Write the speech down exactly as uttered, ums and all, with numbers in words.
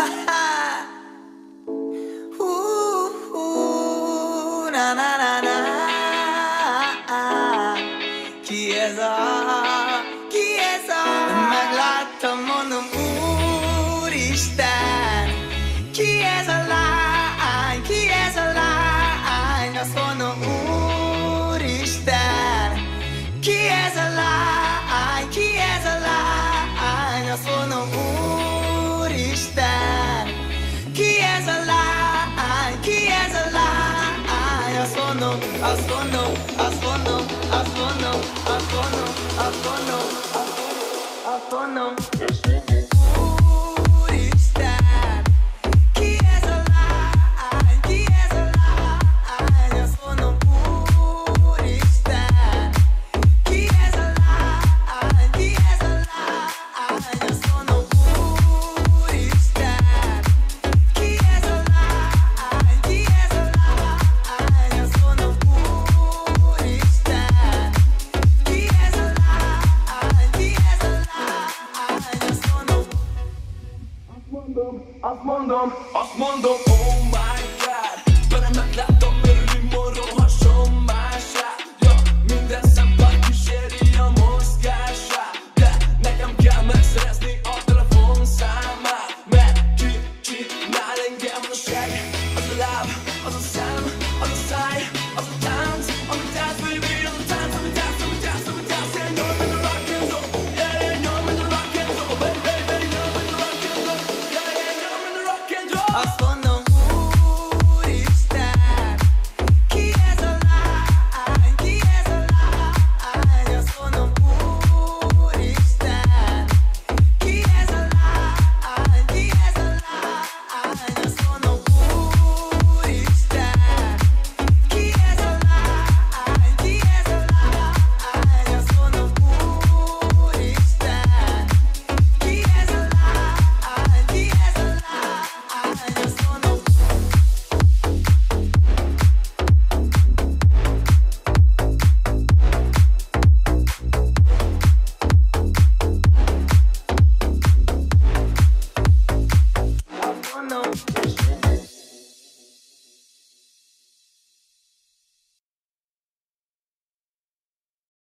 Na na na na. Ki ez a, ki ez a? Megláttam, mondom, Úristen. Ki ez a lány, ki ez a lány? Azt mondom, Úristen. Ki ez a lány, ki ez a lány? Azt mondom, Úristen. Ki ez a lány, ki ez a lány? Azt mondom, azt mondom, azt mondom, azt mondom, azt mondom, azt mondom, azt mondom, azt mondom. Úristen, ki ez a lány, ki ez a lány? Azt mondom, Úristen, ki ez a lány, ki ez a lány? Azt mondom, Úristen, ki ez a lány, ki ez a lány? Azt mondom, Úristen, ki ez a lány, ki ez a lány? Azt mondom, azt mondom, azt mondom, azt mondom, oh my God, velem meglátod.